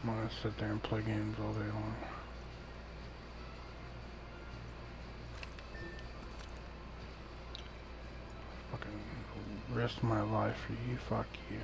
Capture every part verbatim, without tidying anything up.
I'm gonna sit there and play games all day long. Fucking rest of my life for you, fuck you.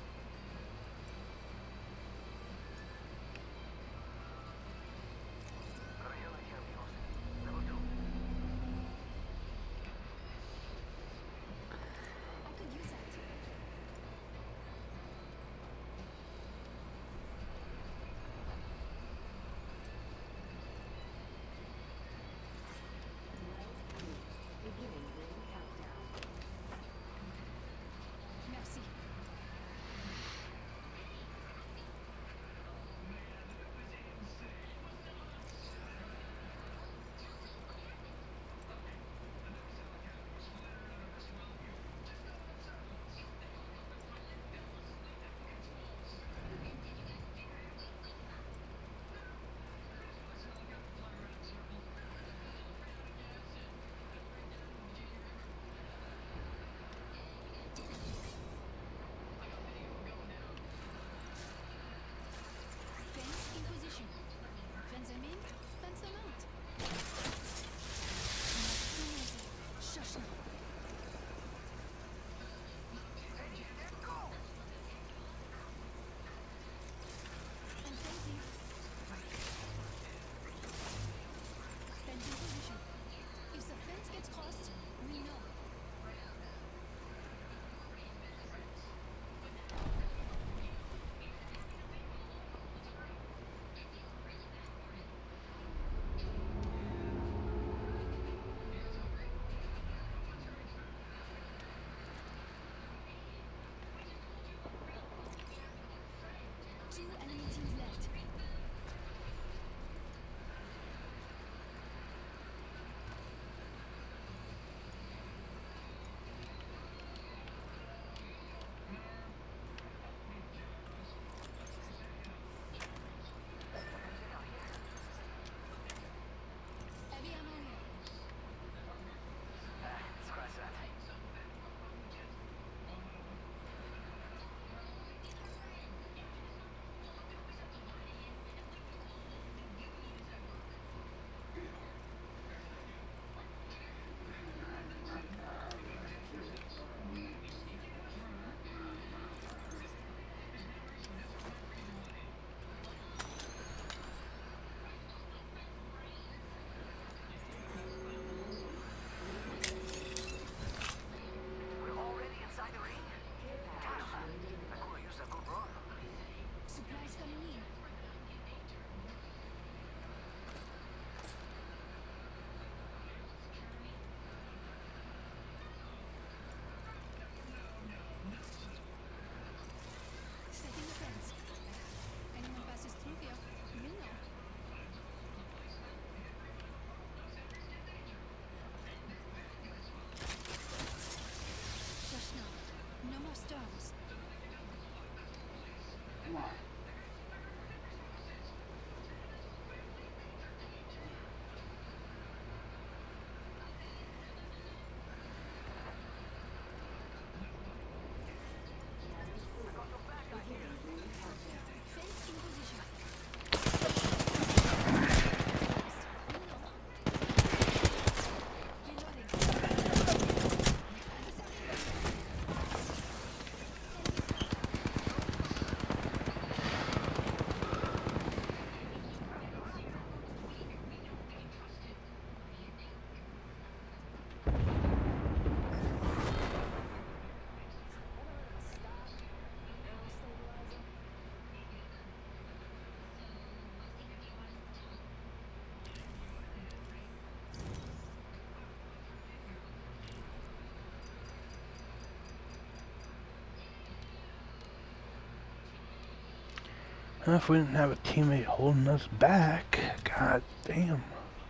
If we didn't have a teammate holding us back, god damn.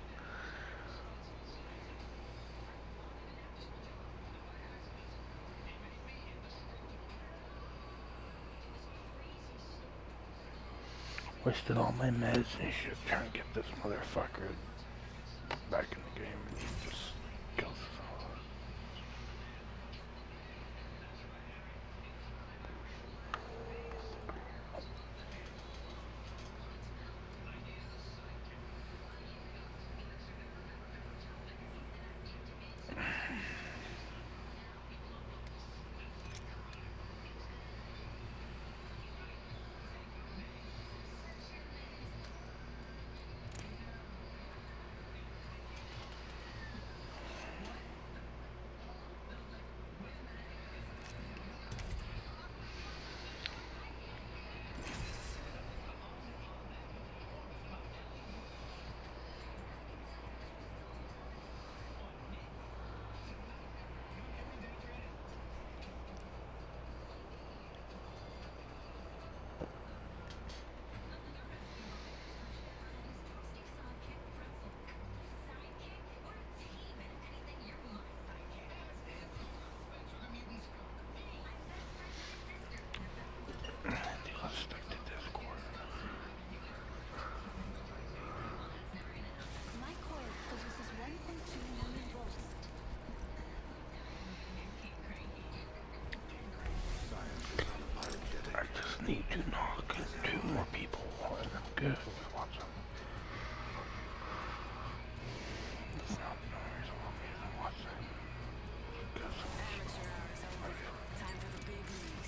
Wasted all my meds and shit trying to get this motherfucker back in the game, and he just kills us all. good. We watch them. That's not the only reason why we even watch them. Because Amateur hours over. Time for the big leagues.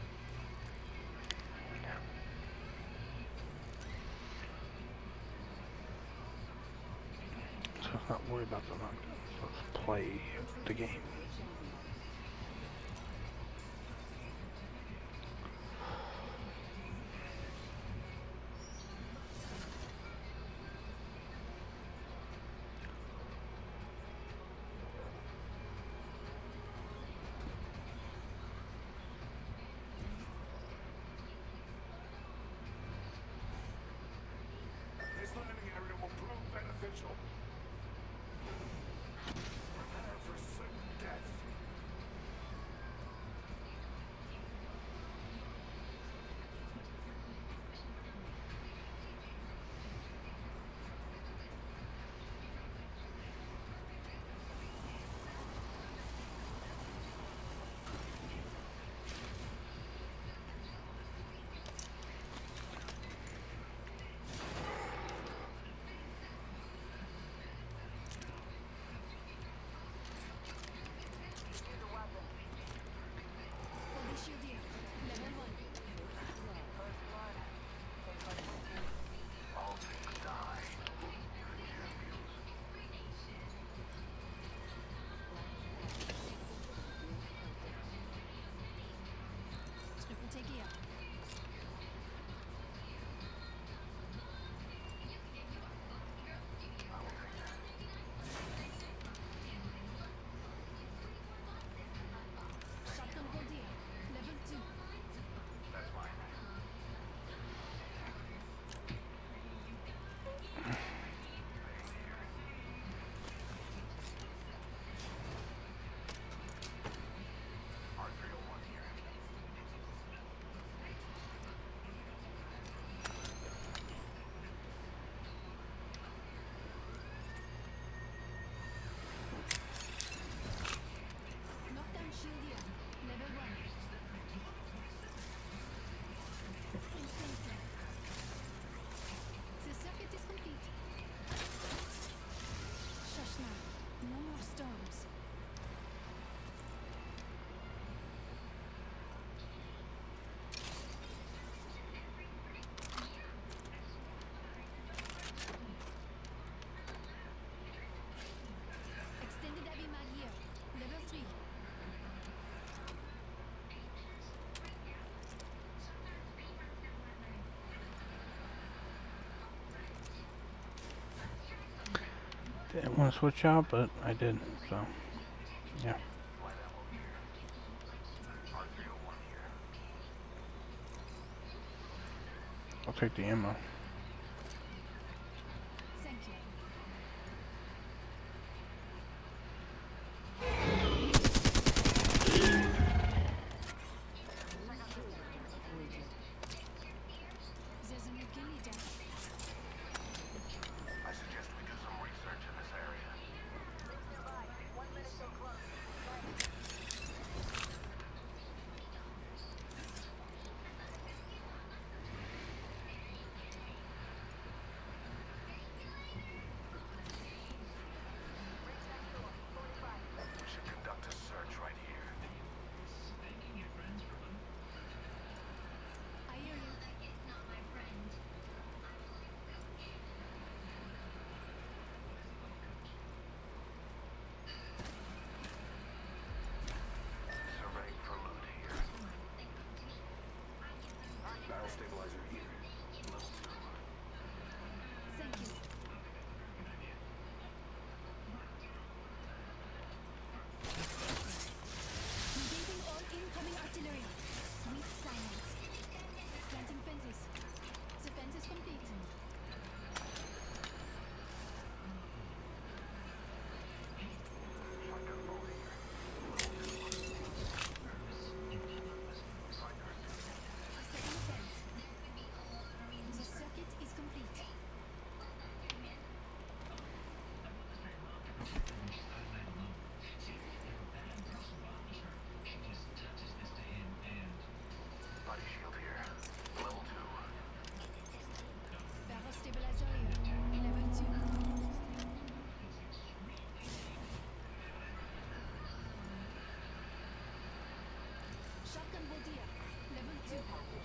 yeah. So let's not worry about the knockdowns. Let's play the game. This landing area will prove beneficial. Prepare for certain death. Holy shield here. Level one. All things die. Triple take here. Shotgun hold here. Level two. That's mine. R three oh one here. Knockdown shield here. Level one. Incenser. The circuit is complete. Shush now. No more storms. Extended heavy mag here. Level three. Didn't want to switch out, but I did. So yeah. Light ammo here. R three oh one here. I'll take the ammo. Thank you. There's a new kill leader. I suggest we do some research in this area. One minute till close. We should conduct a search right here. I hear you. Surveying for loot here. Barrel stabilizer here. Level two. Thank you. Negating all incoming artillery. Sweet silence. Planting fences. The fence is complete. Shotgun bolt here. Second fence. The circuit is complete. Body shield here. Level two. two.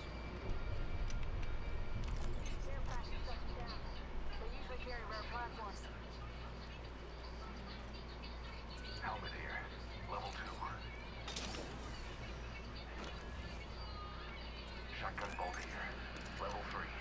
Care package touching down. They usually carry rare platforms. Helmet here. Level two. Shotgun bolt here. Level three.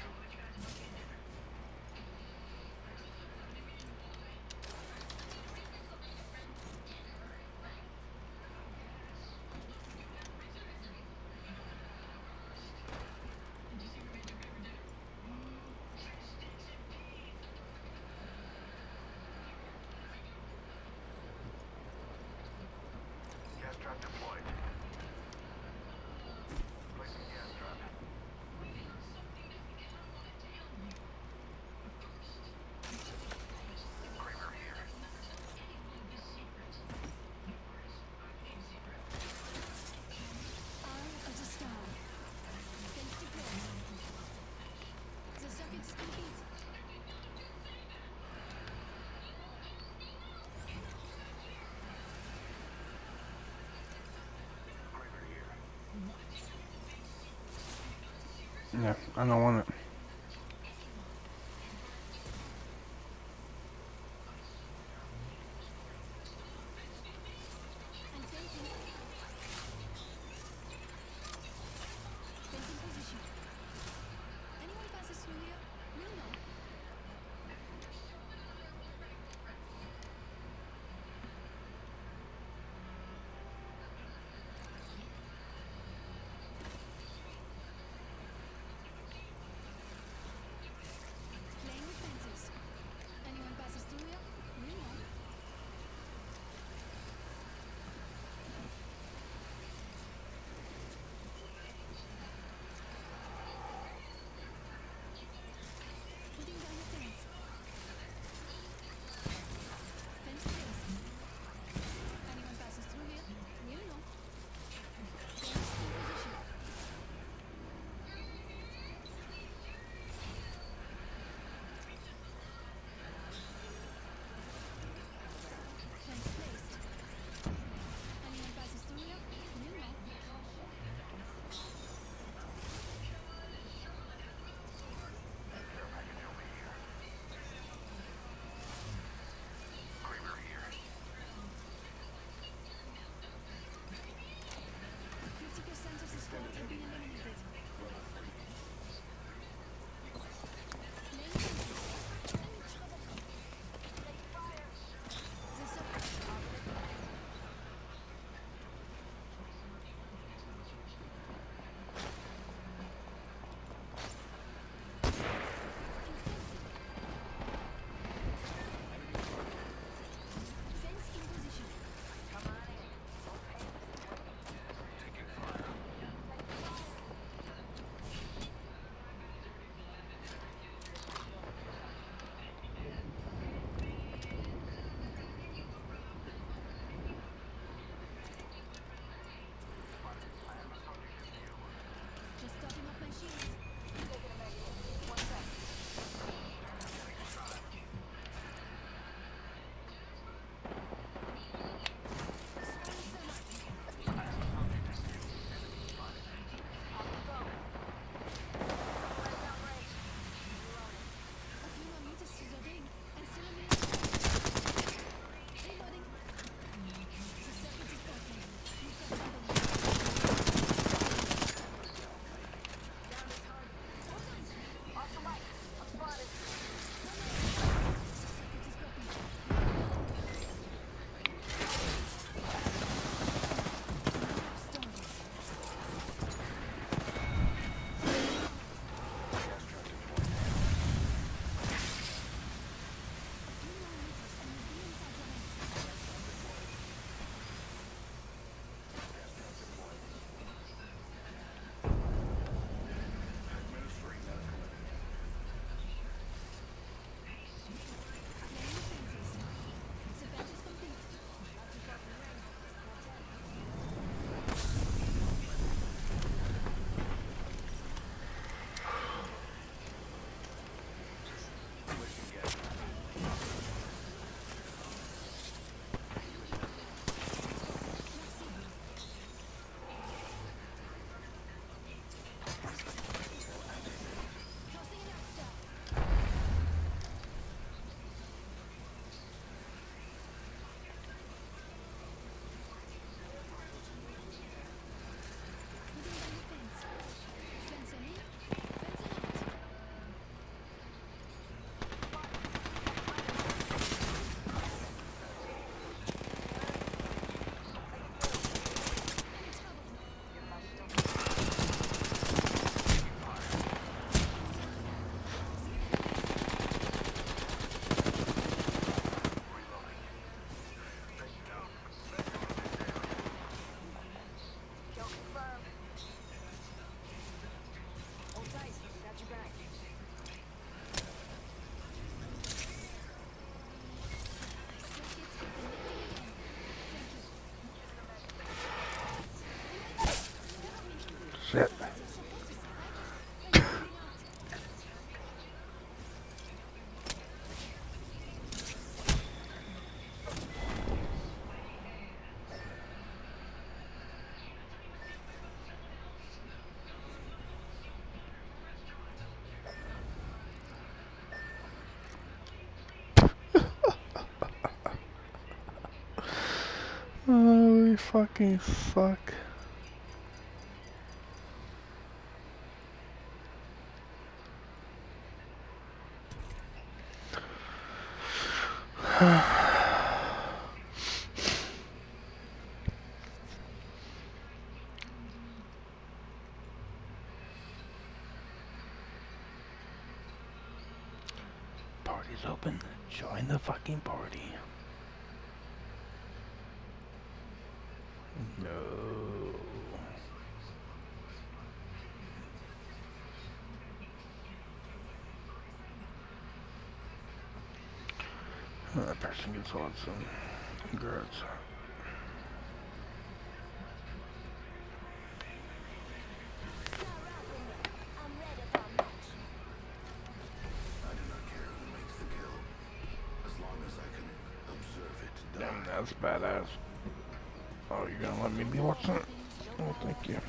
Gas trap deployed. Placing gas trap. Kramer here. Eye of the star. Fence deployed. The circuit is complete. Kramer here. Yeah, I don't want it. And fencing. Fencing position. Anyone passes through here, we'll know. Shit. Oh, we fucking suck. Party's open. Join the fucking party. No. That person gets on some congrats. Damn, that's badass. Oh, you're gonna let me be watching it? Oh, thank you.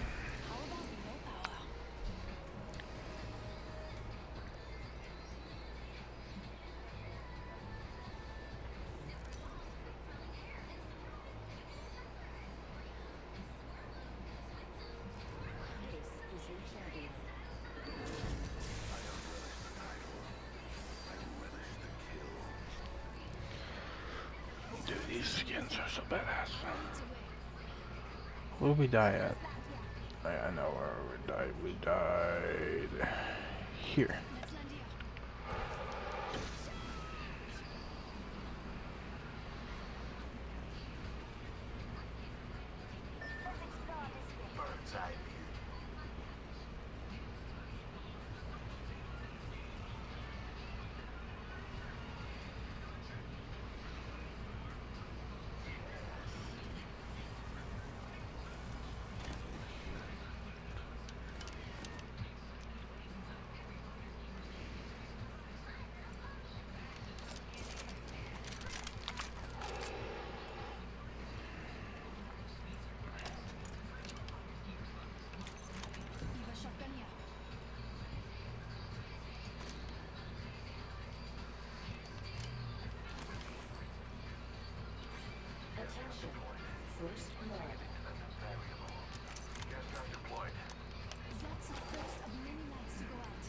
Dude, these skins are so badass. Where did we die at? I, I know where we died. We died here. Bird's eye view. First blood. Gas trap deployed. That's the first of many lights to go out.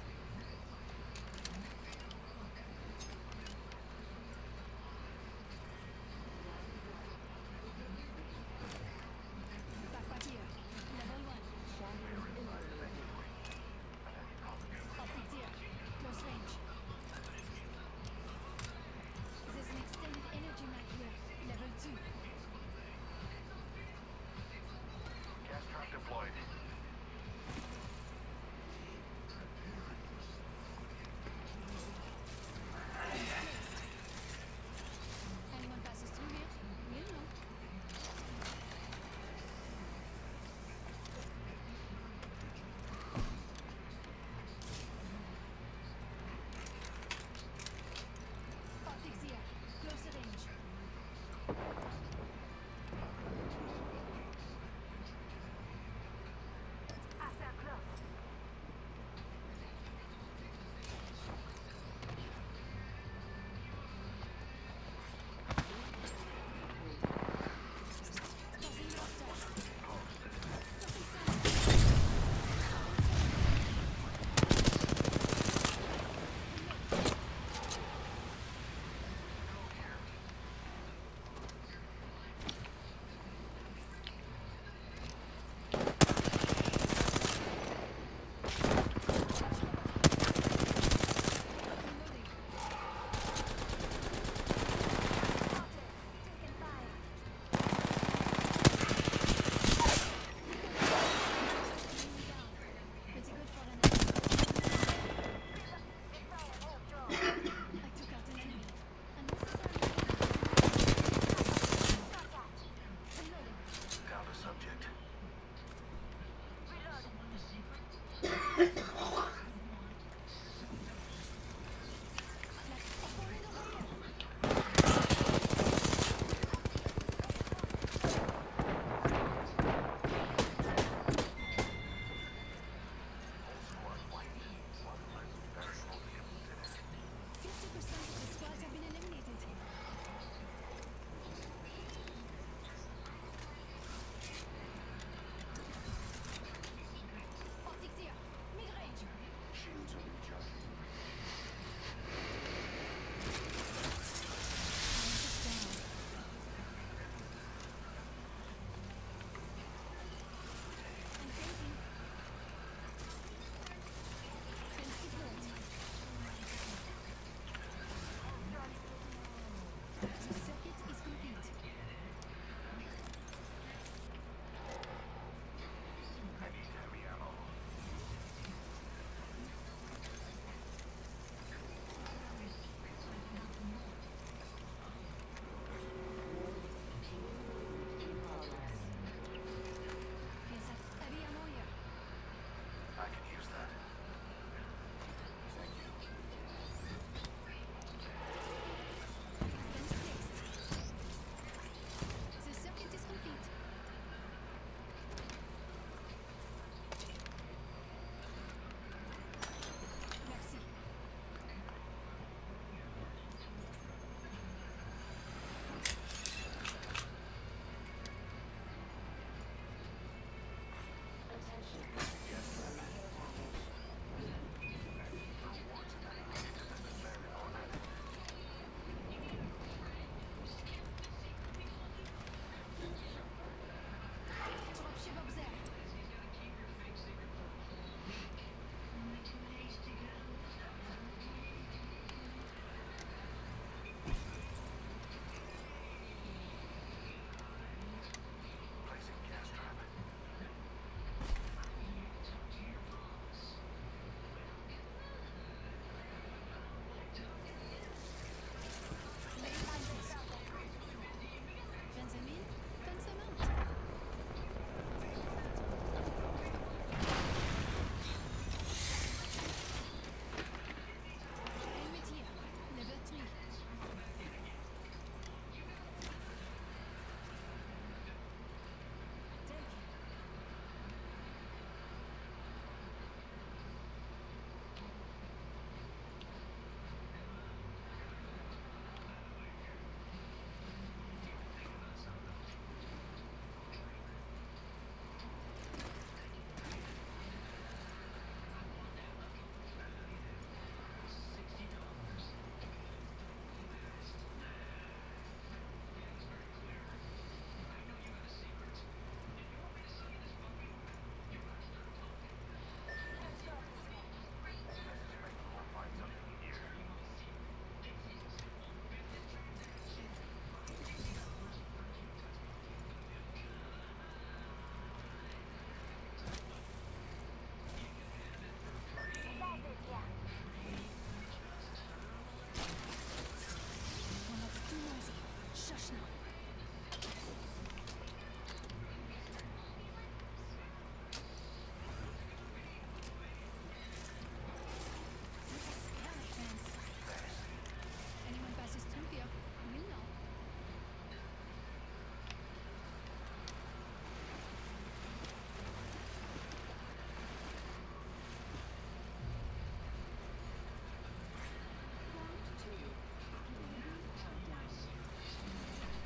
Backpack here. Level one. Optics here. Close range. There's an extended energy mag here. Level two. Shush now. This is scary, fence. Anyone passes through here, will know. Round two. Beginning countdown.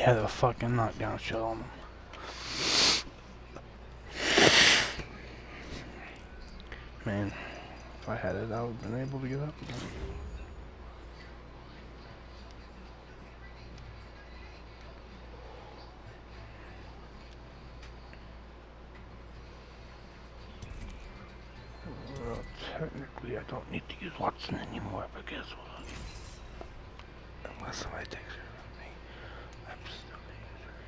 had a fucking knockdown shell on him. Man, if I had it, I would have been able to get up. Well, technically, I don't need to use Watson anymore, but guess what? Unless somebody takes care of me, I'm still gonna use her.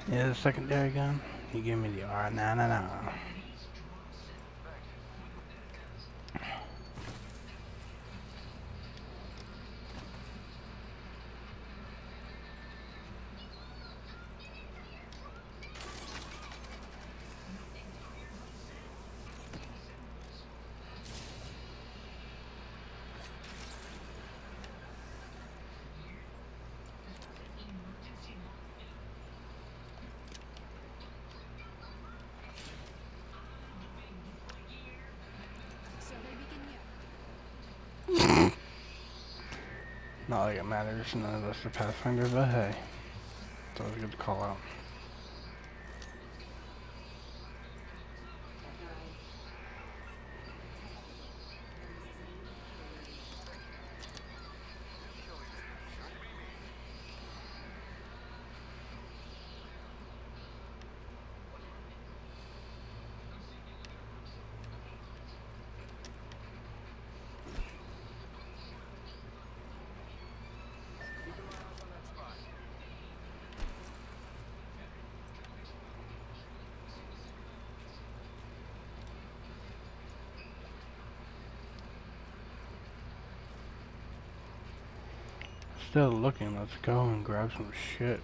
Yeah, the secondary gun. You give me the R. Nah, nah, nah. Survey beacon here. Not like it matters. None of us are Pathfinder, but hey, it's always good to call out. Still looking. Let's go and grab some shit.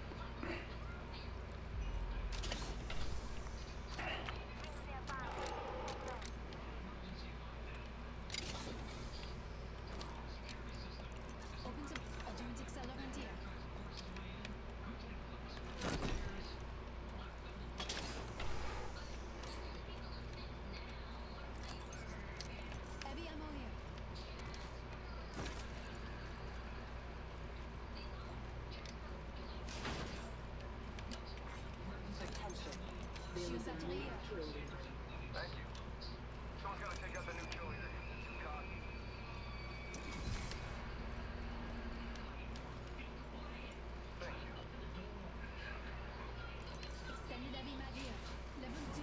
Open to Adjunt Accelerant here. Heavy ammo here. Shield battery here. Thank you. Someone's gotta take out the new kill leader. Too cocky. Thank you. Extended heavy mag here. Level two.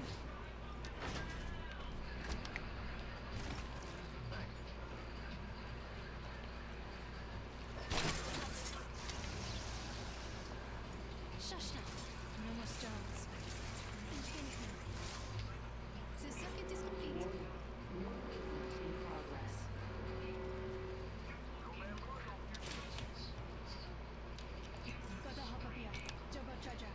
Shush now. No more stones. Infinity. The circuit is complete. Gotta hop up here. Turbo charger.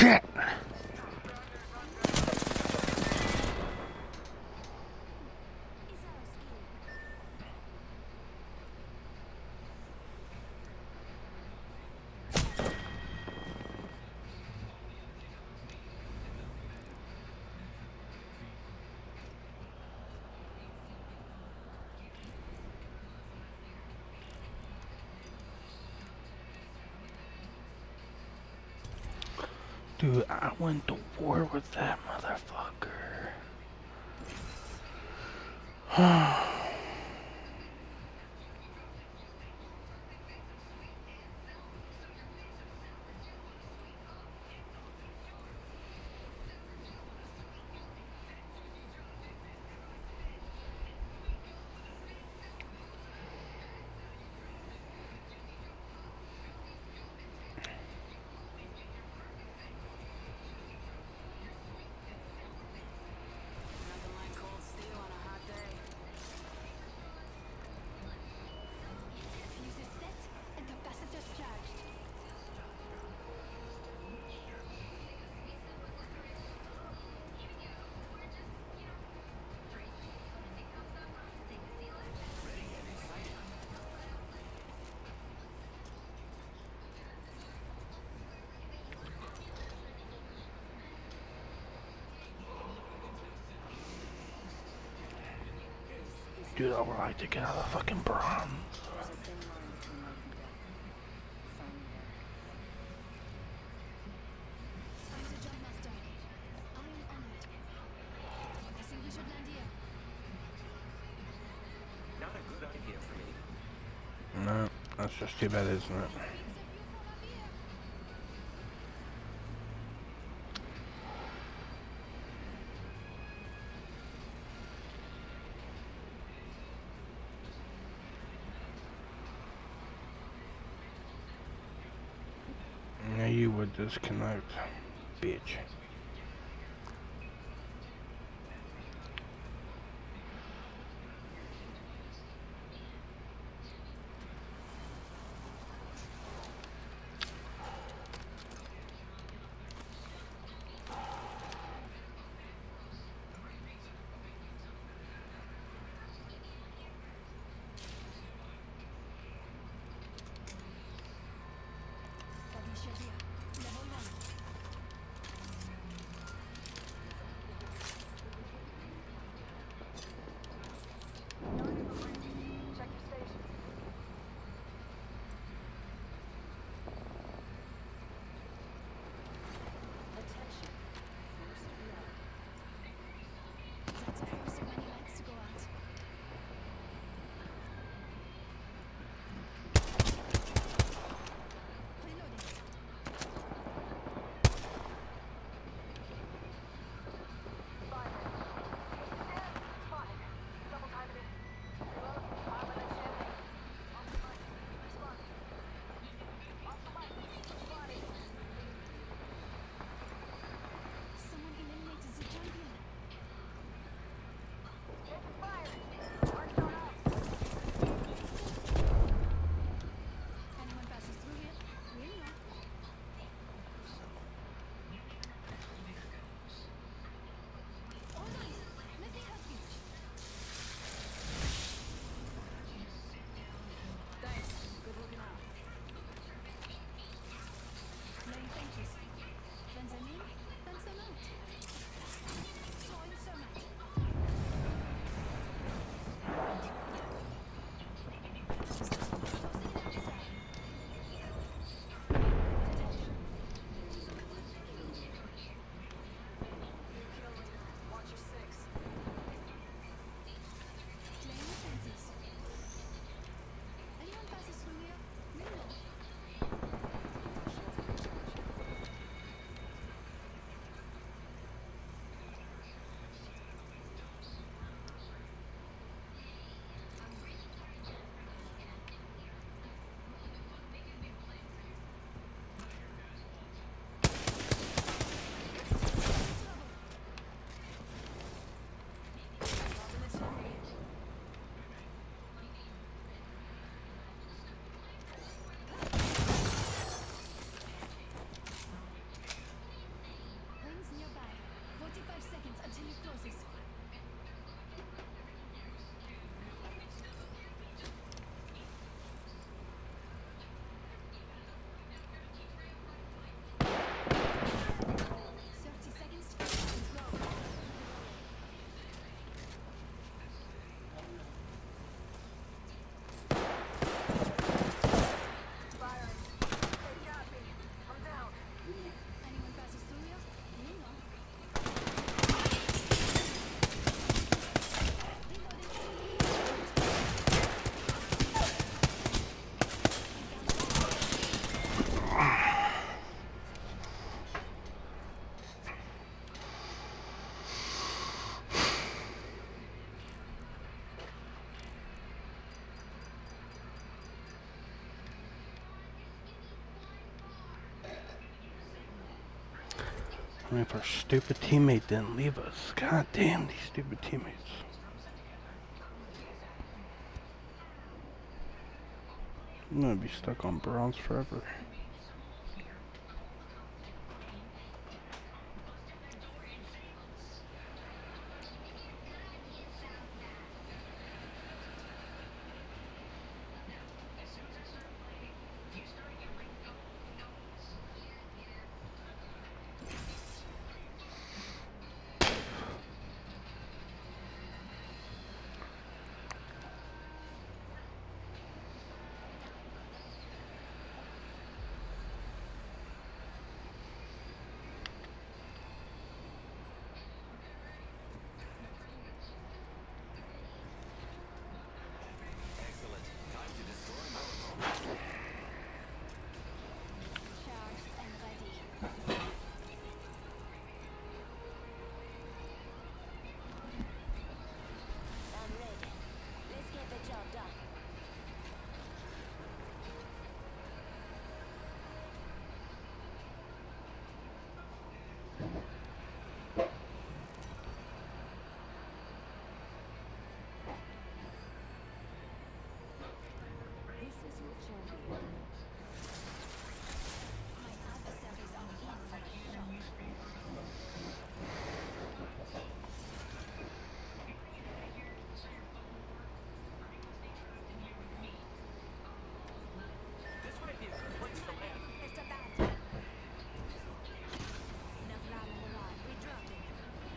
Shit! Is our skill. Dude, I went to war with that motherfucker. Nothing like cold steel on a hot day. Fuses set and capacitors charged. Dude, I would like to get out of fucking bronze. There's a thin line between life and death. Find me there. I'm the job master. I am honored. I think we should land here. Not a good idea for me. No, that's just too bad, isn't it? It's a view from up here. Yeah, you would disconnect, bitch. Body shield here. Level one. I mean, if our stupid teammate didn't leave us. God damn, these stupid teammates. I'm gonna be stuck on bronze forever. Excellent. Time to destroy more. Charged and ready. I'm ready. Let's get the job done. This is your champion. My adversaries are in for a shock. This might be a good place to land. It's a bad. Navral Murad, we dropped it.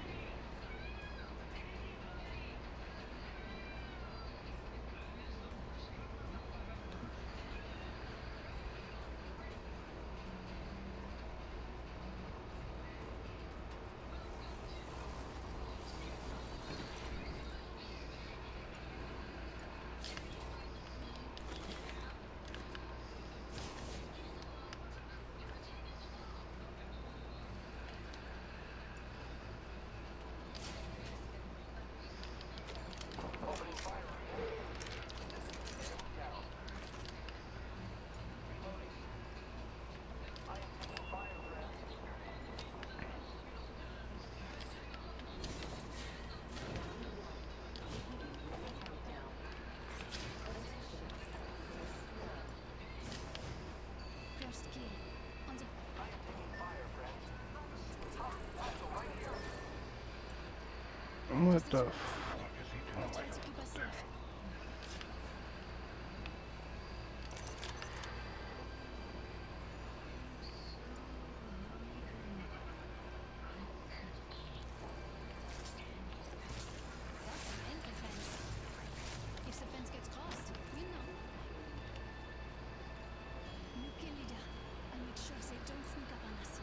First kill. On the What the fuck is he doing? try to keep us safe. That's an anchor fence. If the fence gets crossed, we know. New kill leader. I'll make sure they don't sneak up on us.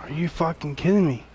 Are you fucking kidding me?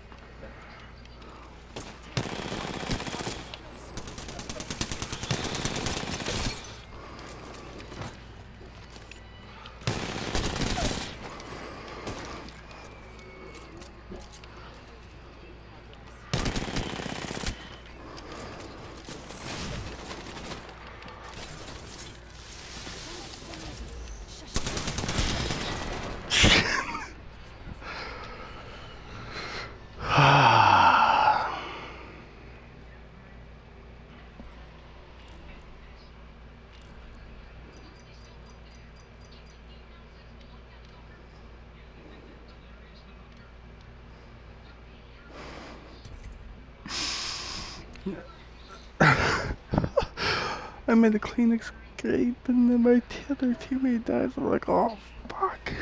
I made a clean escape and then my t- other teammate dies. I'm like, oh fuck.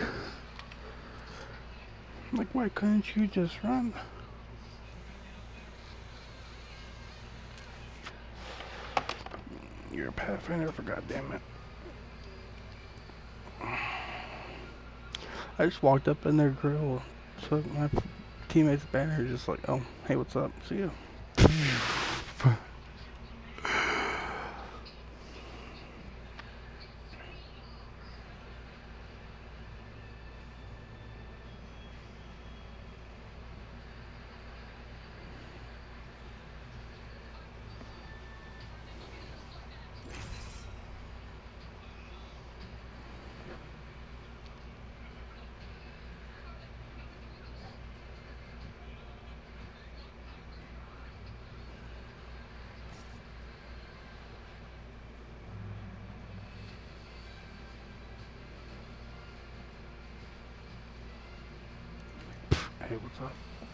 I'm like, why couldn't you just run? You're a Pathfinder, for goddamn it. I just walked up in their grill, took my teammate's banner, just like, oh, hey, what's up? See ya. Hey, what's up?